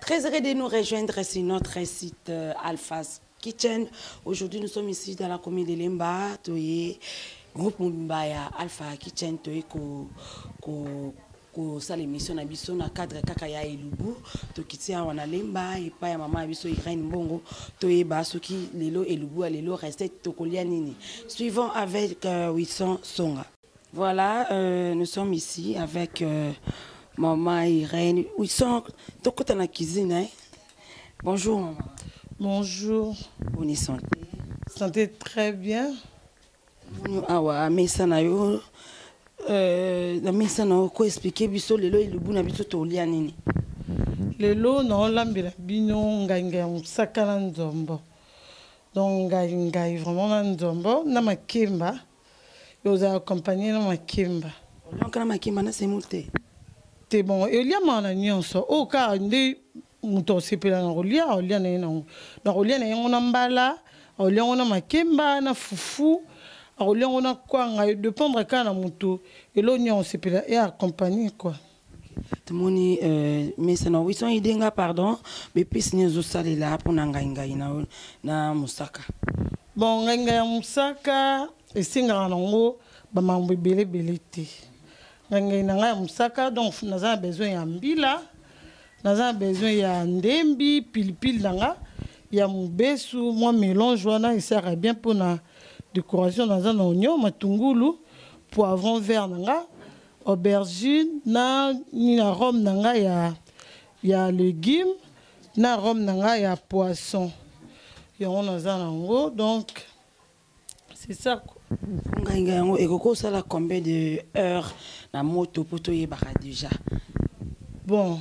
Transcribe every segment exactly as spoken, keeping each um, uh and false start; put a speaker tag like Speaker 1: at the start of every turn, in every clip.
Speaker 1: Très heureux de nous rejoindre sur notre site euh, Alpha's Kitchen. Aujourd'hui, nous sommes ici dans la commune de Lemba. Toye groupe Mbaya Alpha Kitchen. Toye ko ko ko sala émission na biso na cadre kaka ya elubu. Tokitia wana Lemba et pa ya mama biso Irene Mbongo. Toye ba soki lelo elubu lelo reste tokolia nini. Suivons avec euh, Wilson Songa. Voilà, euh, nous sommes ici avec euh, maman Irene. Où ils sont? Donc, dans la cuisine, hein? Bonjour, maman.
Speaker 2: Bonjour.
Speaker 1: Bonne santé.
Speaker 2: Santé très bien.
Speaker 1: Ah ouais, mais ça n'a eu. Mais ça n'a pas expliqué. Biso lelo il bu na biso to lia nini.
Speaker 2: Lelo na lambela bino nganga musaka nzombo. Donc nganga vraiment na nzombo na makemba. Ils ont accompagné dans ma kimba.
Speaker 1: Donc na makimba na c'est monté.
Speaker 2: C'est bon. Et il y a mon agnon ça. Au cas où mouton c'est pas dans rolia, on l'a non. Dans rolia on a mbala, on l'a on a makimba, na fufu, on l'a on a quoi, on a dépendre quand na mouton. Et l'oignon c'est pas et accompagné quoi.
Speaker 1: Tout le monde euh mais ça non, ils sont idées nga pardon, mais puis c'est nous ça là pour nanga ngai na na musaka.
Speaker 2: Bon nanga musaka et singa nango ba mambo belé belé te. Nanga nanga musaka donc naza besoin ya mbila, naza besoin ya ndembi, pilipili nanga, ya mubesu, moi mélange wana il sert bien pour la décoration dans un oignon, matungulu, poivron vert nanga, aubergine, na ni na rhum nanga ya ya légumes, na rhum nanga ya poisson. Ya on naza nango donc c'est ça quoi.
Speaker 1: Et Coco, ça a combien de heures la moto pour toi déjà?
Speaker 2: Bon,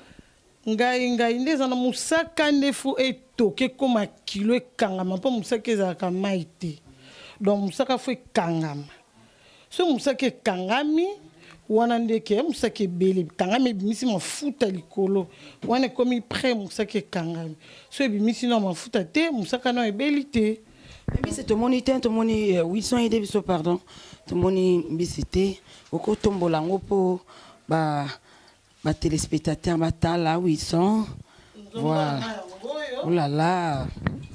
Speaker 2: ngai ngai ndeza na musaka ndefu etoke comme kilo kangama pa musaka ezaka maite. Donc musaka fo kangama. So musaka kangami wana ndeke musaka bele kangami bimisi mafuta likolo. Wana komi prêt musaka kangami. So bimisi na mafuta te musaka na ebelite.
Speaker 1: Mais c'est tout le monde, tout le monde, oui, sont aidés, pardon. Tout le monde, visité. Au côté tombolango pour bah bah téléspectateurs, bah là où ils sont. Voilà. Oh là là.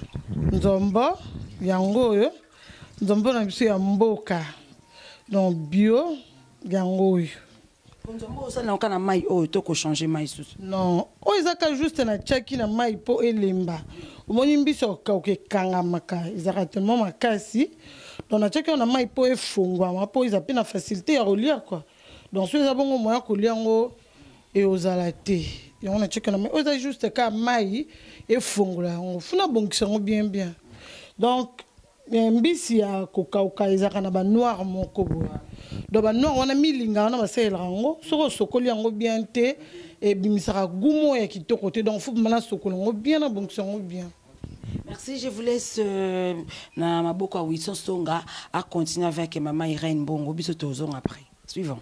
Speaker 2: Nzombo, yango yo. Nzombo na biso ya mboka. Donc bio, yango yo.
Speaker 1: Nzombo ça na kana mai oh to ko changer mai sous.
Speaker 2: Non, o ezaka juste na tchaki na mai po elemba. Omoni mbiso ka okekanga maka ezaka tellement makasi. Donc na tchaki na mai po efungwa ma po izape na facilité ya kolia quoi. Donc so ezabongo moya kolia ngo e ozala te. Yango na tchaki na mai o za juste ka mai efungula ngo funa bongisa ngo bien bien. Donc mbisi ya kokauka ezaka na ba noir moko boya. Donc ba noir wana milinga wana basela ngo soko sokoli yango bien te et bimisaka gumo ya kitoko te donc faut mana sokoli ngo bien na bongisa ngo bien.
Speaker 1: Merci, je vous laisse euh, na maboko à Wilson Songa à continuer avec maman Irene Mbongo biso tozong après. Suivant.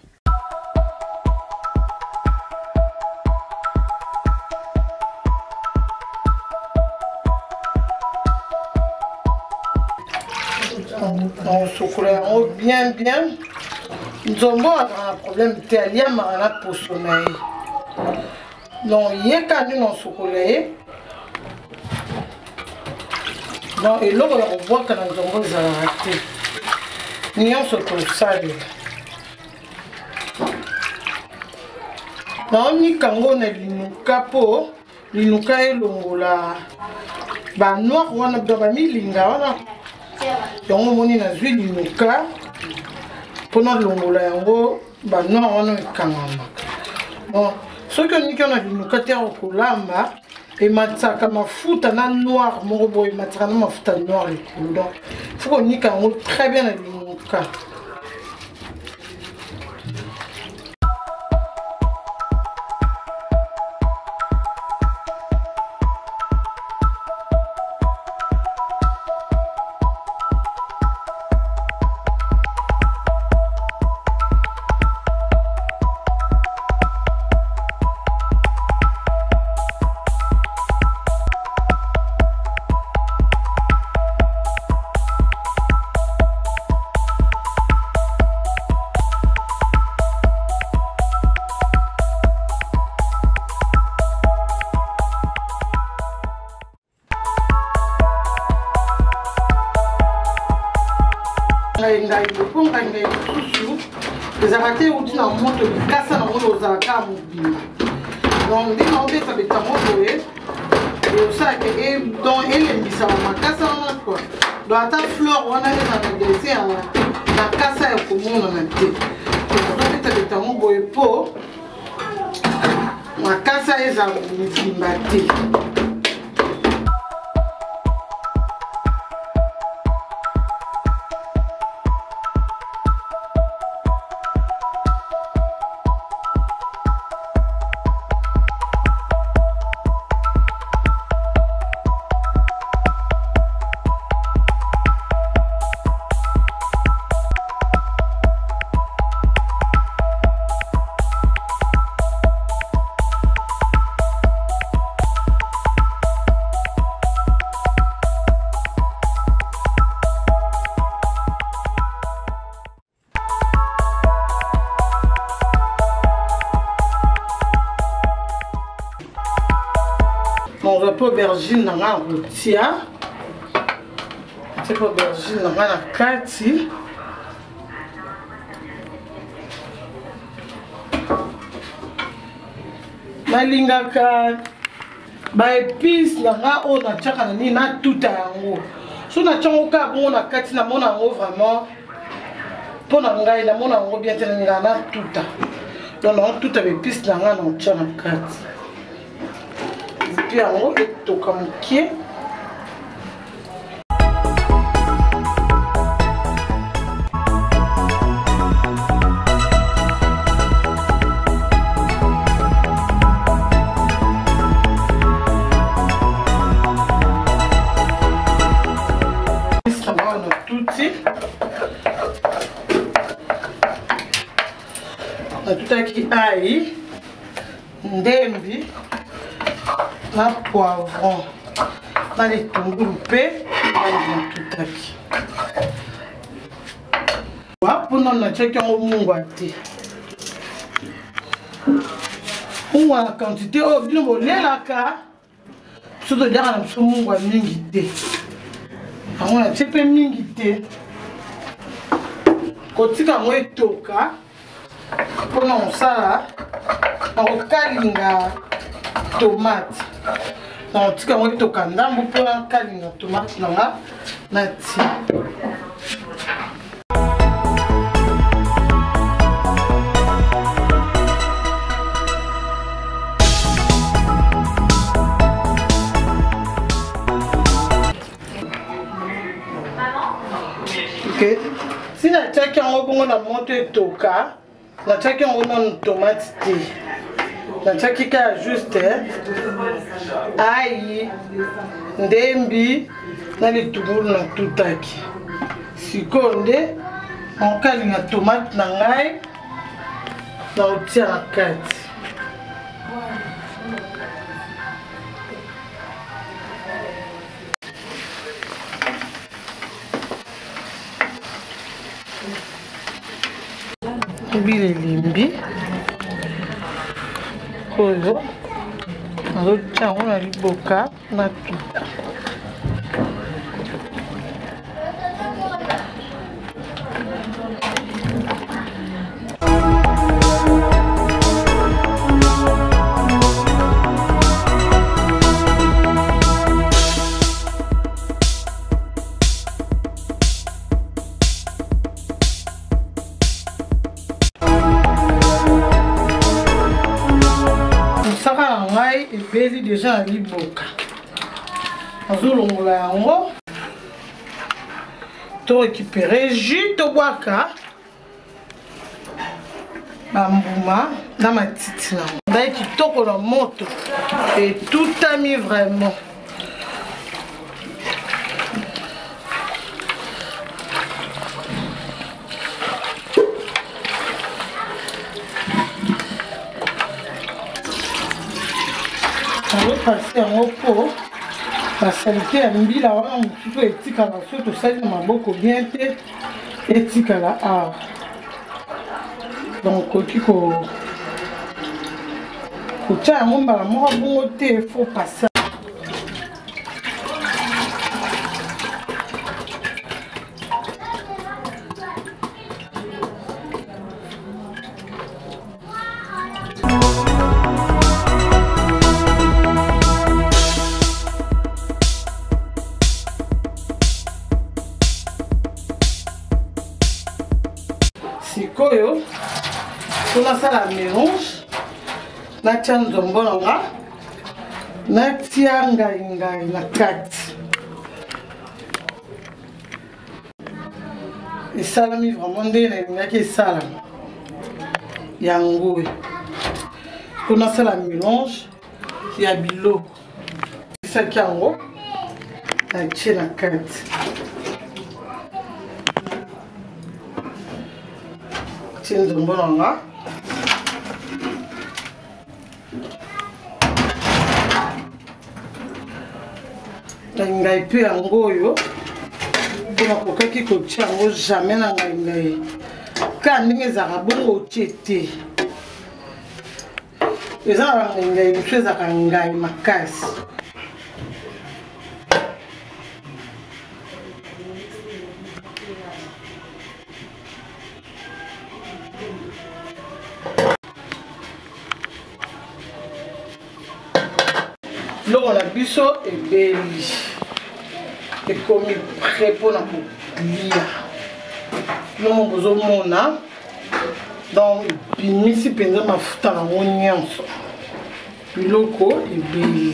Speaker 2: On sokola yango bien bien. Nzombo a un problème italien marana pour sommeil. Donc yeka ni non sokola ye. Donc et l'eau on voit que nzombo za raté. Ni on se trouve ça. Donc ni kango na linuka po, linuka elongola ba noir wana ba milinga wana. Yango moni na zwi linuka pona longola yango ba noir wana ekangama. Bon, soki oniki na linuka te okolamba ematisaka mafuta na noir moko boye ematisaka na mafuta noir likolo. Donc faut konika yango très bien na linuka. ngai ngai po ngai ngai susu ezalaka te euti na moto likasa nango ozalaka mobimba donc nde naobeta moko boye eosalaka donc elembisaka makasa wana kua donc ata fleur wana ezalaka dese na kasa ya komonana te ozobeta yango boye mpo makasa ezala mobimba te. On va pas aubergine dans la routière. C'est pas aubergine dans la kati. Malingaka ba épices dans la on a tchaka ni na tout yango. So na tchongo ka bon na kati na mona ngo vraiment. Pour na ngai na mona ngo bien tena na tout. Donc on tout avec épices dans la on tchaka kati. Puis en haut, tout comme qui est. On a tout qui aille, ndembi. Na poivron na litunguru pe na tutaki wapo na cheki ngo mungwa te mungwa na quantité o bino bolela ka soto jaka na so mungwa mingi te ango na chepe mingi te kotika ngo etoka pona osala na kokalinga tomate. Donc, tu as dit que tu as dit tomate na ti. Ok. Si na tchaki on a monté toka, na tchaki on a tomate ti. Na tchaki ka juste aïe ndembi na litunguru na tutaki sikonde on kalinga tomate na ngai na otia na kati mbile limbi oyo nazotia yango na liboka na tuta et beli déjà à liboka azolongola yango to récupérer jus to boaka bambuma na matiti na ndai kitoko na moto et tout a mis vraiment passer en haut la saleté à mbila wana mosusu etikala so tosali na maboko bien te etikala awa donc okoki kotia yango mbala moko bongo te faut passer nasala mélange natia nzombo nanga natia ngai ngai na kati esalami vraiment ndenge nalingaki esalama yango mpo nasala mélange ya biloko esaki yango natie na kati tie nzombo nanga ngai mpe yango oyo mpona kokaki kotia yango jamais na ngai ngai ka ndenge ezalaka bongo otie te eza na ngai ngai mosu ezalaka ngai makasi biloko na biso ebeli ekomi prêt mpona kolia nomo bozomona donc ebimisi mpenza mafuta nango nyonso biloko ebeli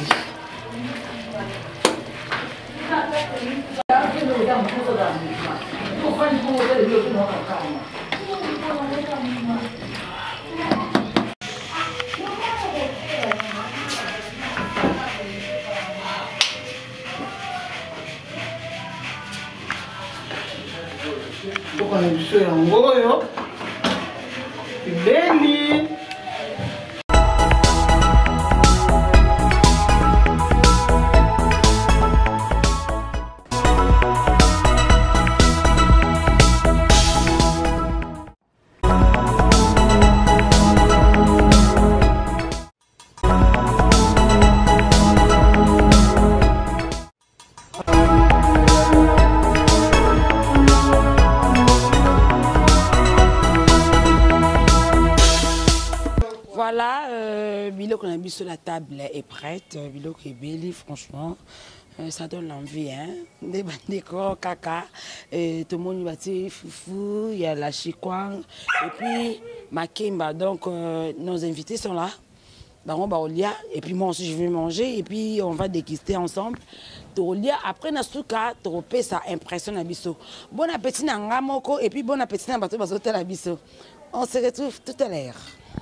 Speaker 2: Bukan biso yango oyo ebeli
Speaker 1: Voilà, euh, biloko na biso la table est prête, biloko est belle, franchement, euh, ça donne l'envie, hein. Des bandeko, kaka, euh, tout le monde va dire foufou, il y a la chikwang, et puis makemba. Donc euh, nos invités sont là, baron baolia, et puis moi aussi je vais manger, et puis on va déguster ensemble. Tolia après nasuka, tropé ça impressionne à biso. Bon appétit na ngamoko, et puis bon appétit na bateau bazote la biso. On se retrouve tout à l'heure.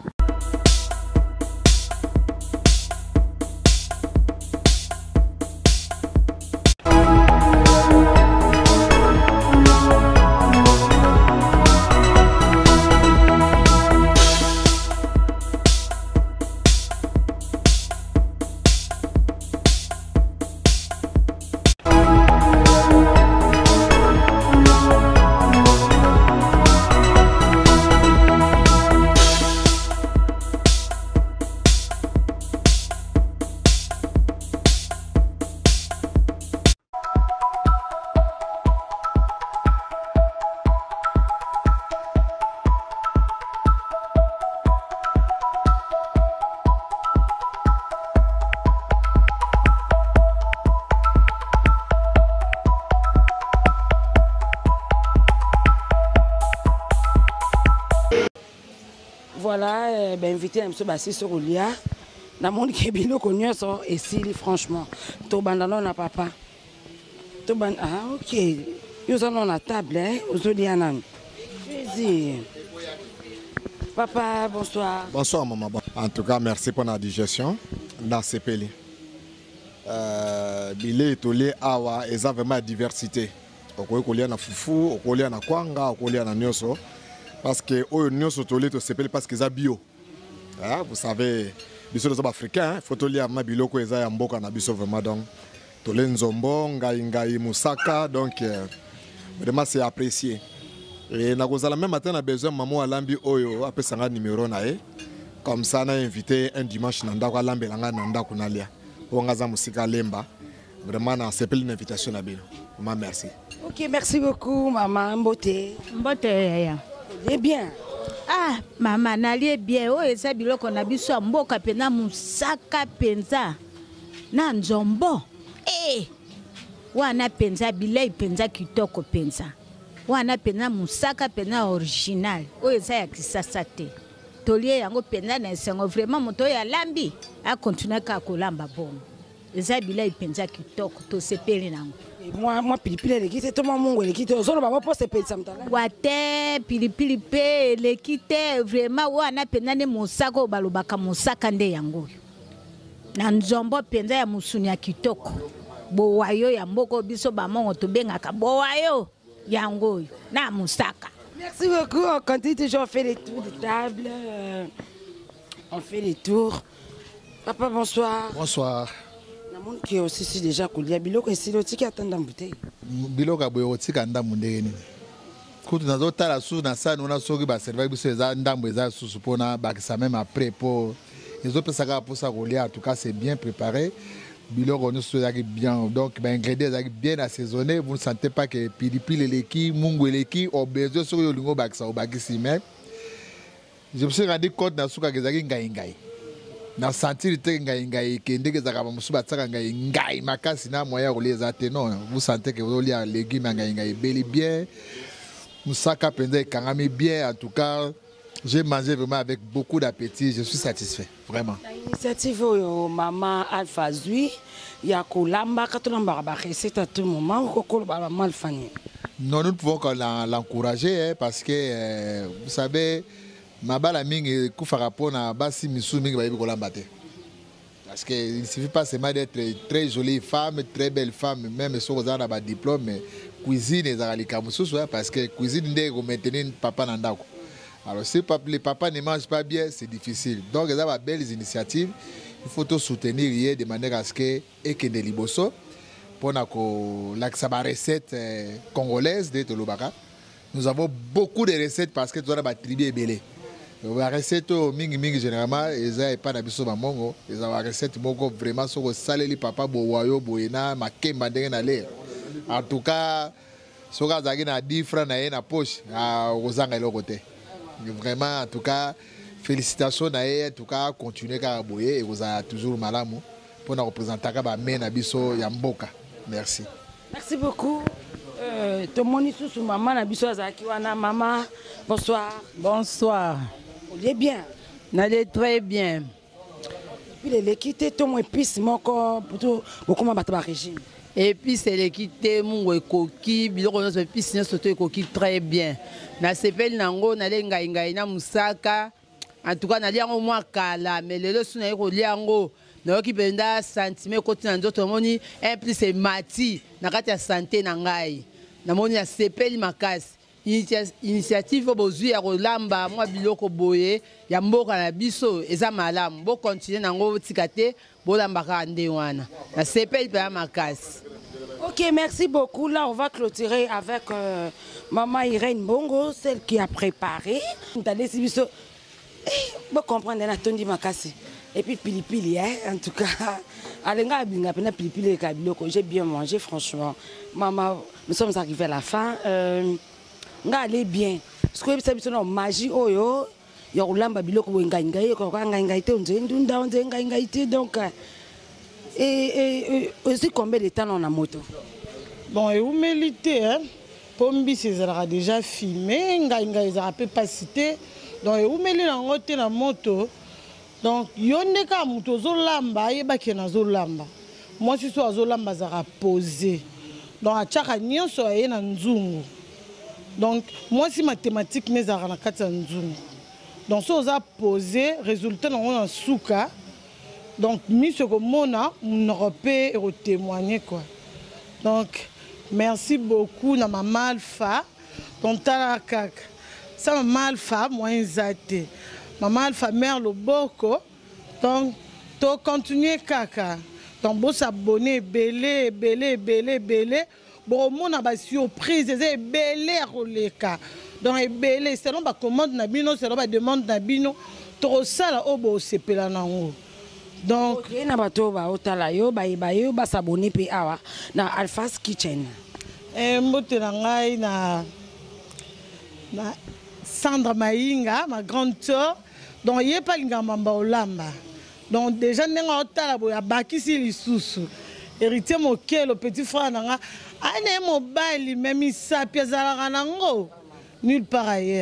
Speaker 1: Voilà, euh, ben invité à M. Bassi sur Olia. Dans le monde qui est bien connu, et si franchement, tout bandano n'a papa. Tout ban ah ok. Nous allons à la table, hein. Aujourd'hui, Anan. Vas-y. Papa, bonsoir.
Speaker 3: Bonsoir maman. En tout cas, merci pour la digestion. Dans ces pays. Euh, Bilé tolé awa, et ça vraiment diversité. Okoye kolia na fufu, okolia na kwanga, okolia na nyoso. Parce que au nyoso tolé to sepeli parce que ça bio. Ah, vous savez, biso les africains, faut tolia ma biloko eza ya mboka na biso vraiment donc. Tolé nzombo, ngai ngai musaka, donc euh, vraiment c'est apprécié. Et na kozala même matin na besoin maman alambi oyo apesanga numéro na e. Comme ça na invité un dimanche na ndako alambelanga na ndako nalia. Ongaza musika lemba. Vraiment na sepeli une invitation na bino. Maman merci.
Speaker 1: Ok, merci beaucoup maman Mbote.
Speaker 4: Mbote yaya.
Speaker 1: Eh bien.
Speaker 4: Ah, maman nalie bien. Oh, eza biloko na biso mboka pena musaka penza. Na nzombo. Eh. Wana penza bilei penza kitoko penza. Wana pena musaka pena original. Oh, eza ya kisasa te. tolie yango penza na esengo vraiment moto ya lambi a continuer ka kolamba bon eza bila ipenza kitoko to sepeli nango
Speaker 1: moi moi pilipili elekite to mamungu elekite ozolo baba po sepeli samtala
Speaker 4: wate pilipili pe elekite vraiment wana penza ne musako balobaka musaka nde yango na nzombo penza ya musuni ya kitoko bowayo ya mboko biso bamongo tobengaka bowayo yango na musaka.
Speaker 1: Merci beaucoup. On continue toujours, on fait les tours de table. Euh, on fait les tours. Papa, bonsoir.
Speaker 5: Bonsoir.
Speaker 1: Namon qui est aussi ici déjà coulier. Biloko ici le tiki attend dans bouteille.
Speaker 5: Biloko boyo tika ndambu ndeni. Kutu nazo tala sous na sa nona soki ba servir biso eza ndambu eza sous pona ba ça même après pour les autres ça pour ça coulier en tout cas c'est bien préparé. Biloko nous sommes bien donc les ingrédients sont bien assaisonnés, vous ne sentez pas que pilipili leki mungu leki au besoin sur le lingo baksa au bakisi mais je me suis rendu compte na suka gezaki ngai ngai na sentir te ngai ngai que ndeke zaka musuba tsaka ngai ngai makasi na moya roleza te non vous sentez que vous avez les légumes ngai ngai beli bien musaka pende kangami bien en tout cas j'ai mangé vraiment avec beaucoup d'appétit, je suis satisfait, vraiment.
Speaker 1: L'initiative de Maman Alpha Zui, il y a Kolamba, quand on a recette à tout moment, on a mal fini.
Speaker 5: Non, nous ne pouvons que l'encourager hein, parce que, euh, vous savez, ma bala mingi kufarapon na basi misu mingi ba Kolamba te. Parce qu'il ne suffit pas seulement d'être très jolie femme, très belle femme, même si on a un diplôme, mais cuisine est à l'ikamusu parce que cuisine n'est pas maintenir papa nandako. Alors si les papas ne mangent pas bien, c'est difficile. Donc il y a de belles initiatives. Il faut tout soutenir de manière à ce que et que des liboso pour la recette congolaise de Tolobaka. Nous avons beaucoup de recettes parce que nous avons des tribus belé. La recette mingi mingi généralement ils n'ont pas d'habitude à mongo. Ils ont des recettes vraiment sur le salé les papa bowayo boyena makemba ndenge aller. En tout cas, si vous avez dix francs dans la poche, vous avez le côté. Vraiment, en tout cas, félicitations en tout cas, continuez à aboyer et vous avez toujours malamu pour nous représenter à Mena Biso Yamboka. Merci.
Speaker 1: Merci beaucoup. Euh, tout le monde est sous maman Nabiso Azakiwana. Maman, bonsoir.
Speaker 6: Bonsoir.
Speaker 1: Vous allez bien?
Speaker 6: N'allez très bien.
Speaker 1: Puis les quitter tout mon épice, mon corps, pour tout, comment battre le régime.
Speaker 6: Et puis c'est l'équité mon coquille biloko nos épices nous surtout coquille très bien na sepel nango na lenga ngai na musaka en tout cas na liango moi kala mais le leçon na ko liango na ki benda sentiment côté na nzoto moni un plus c'est mati na kati ya santé na ngai na moni ya sepel makasi initiative bozui ya kolamba moi biloko boye ya mboka na biso eza malamu bo continuer nango tikate bo lambaka nde wana na sepel pa makasi.
Speaker 1: Ok, merci beaucoup. Là, on va clôturer avec euh, Maman Irène Bongo, celle qui a préparé. Vous comprenez, la tondi makasi. Et puis pilipili, hein, en tout cas. J'ai bien mangé, franchement. Maman, nous sommes arrivés à la fin. Euh, on allait bien. Ce que c'est une magie, oh yo. Il y a un lamba biloko ngai ngai ko ngai ngai te onze ndunda onze ngai ngai te donc et, et, et aussi combien de temps on a moto?
Speaker 2: Bon, et où mélité, hein? Pombi, c'est déjà filmé, ngai ngai ça peut pas citer. Donc et où mélité la moto la moto. Donc yonde ka moto zo lamba yeba ke na zo lamba. Moi je suis zo lamba za poser. Donc a chaka nyonso e na nzungu. Donc moi si mathématique mais za na kati nzungu. Donc ça a posé résultat dans un souka. Donc mis ce que mon a on aurait pu témoigner quoi. Donc merci beaucoup na maman Alpha donc talakak. Ça maman Alpha moi zate. Maman Alpha mère Loboko. Donc to continuer kaka. Donc bon s'abonner belé belé belé belé. Bon mon a ba surprise c'est belé roleka. Donc belé selon ba commande na bino selon ba demande na bino to sala obo sepela nango. Donc
Speaker 1: okay, na bato ba otala yo ba ba yo ba s'abonner pe awa na Alpha's Kitchen.
Speaker 2: Eh mbote na ngai na na Sandra Maïnga ma grande sœur donc yé pas ngamba olamba. Donc déjà nenga otala boya bakisi lisusu. Héritier moké le petit frère nanga ane mobile même ça pièce à la nango nulle part ailleurs.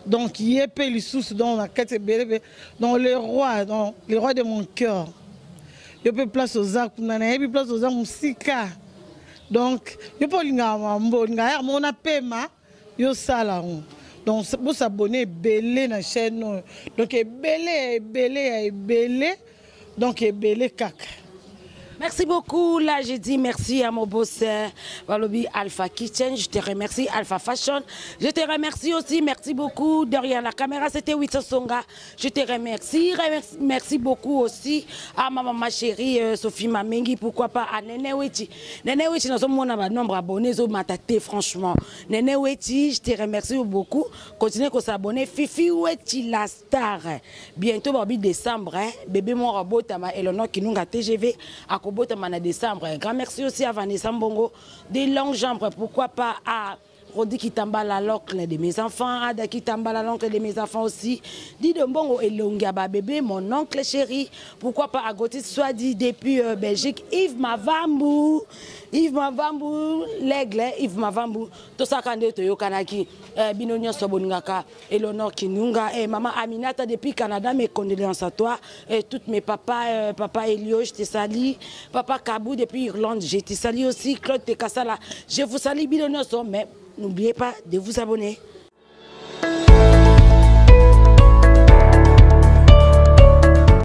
Speaker 2: Donc, il y a les sous dans la quête dans les rois, dans les rois de mon cœur. Il y a place aux arts, il y a place aux arts musika. Donc, il y a pas de mambo, il y a mon apema, il y a ça. Donc, pour s'abonner, belé na chaîne. Donc, belé, belé, belé. Donc, belé caca.
Speaker 1: Merci beaucoup. Là, j'ai dit merci à mon boss Walobi Alpha Kitchen. Je te remercie, Alpha Fashion. Je te remercie aussi. Merci beaucoup. Derrière la caméra, c'était Witso Songa. Je te remercie. Remercie. Merci beaucoup aussi à ma maman chérie euh, Sophie Mamengi. Pourquoi pas à Nene Weti. Nene Weti, nous sommes un nombre d'abonnés au Mataté, franchement. Nene Weti, je te remercie beaucoup. Continuez à s'abonner. Fifi Weti, la star. Bientôt, Bobby décembre, hein. Bébé mon robot, et le nom qui nous a T G V. À en décembre. Un grand merci aussi à Vanessa Mbongo. Des longues jambes, pourquoi pas à Rodi Kitambala, l'oncle de mes enfants, Ada Kitambala, l'oncle de mes enfants aussi. Didi Mbongo et Longaba bébé, mon oncle chéri. Pourquoi pas à Gauthier Swadi depuis euh, Belgique. Yves Mavambou. Yves Mavambou, l'aigle, Yves Mavambou. Tout ça quand Toyo Kanaki, Binonio Sobongaka, Eleonore Kinunga, et maman Aminata depuis Canada, mes condoléances à toi. Et tous mes papas, euh, papa Elio, je te salue. Papa Kabou depuis Irlande, je te salue aussi. Claude Tekassala, je vous salue Binonio, mais n'oubliez pas de vous abonner.